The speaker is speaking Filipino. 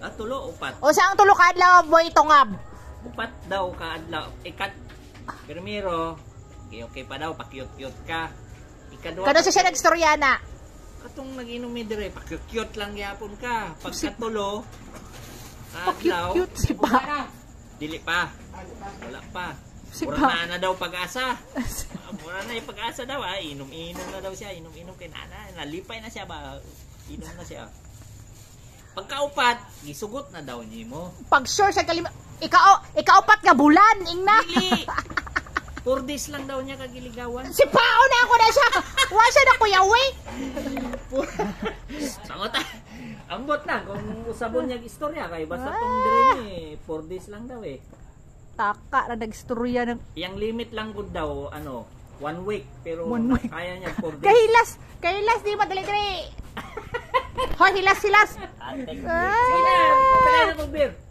tulo, upat. O sa ang tulo ka adlaw boy tungab. Upat daw ka adlaw. Ikat. Primero, okay pa daw, pakyut-kyut ka. Ikadwa. Kano siya nagstoryana. Katong nag-inom mi dire, pakyut-kyut lang gyapon ka. Pagkatulo, Pakyut-kyut si pa. Dili pa. Wala pa. Si Mura na daw pag-asa. Mura na yung pag-asa daw. Inom-inom na daw siya. Inom-inom kay nana. Nalipay na siya ba? Inom na siya. Pagkaupat, gisugot na daw niyo mo. Pag sure sa kalima, ikaupat nga bulan, ingna. Dili. 4 days lang daw niya kagiligawan. Si Pao na ako na siya. Wa siya na kuya, wait. Sangot ambot na kung usabon niya istorya kay basta tong dire ni 4 days lang daw eh. Taka na nagstorya ng Yang limit lang gud daw 1 week pero 1 week. kaya niya 4 days. kahilas di madali-dali. Hoy, hilas. Ate, Ay,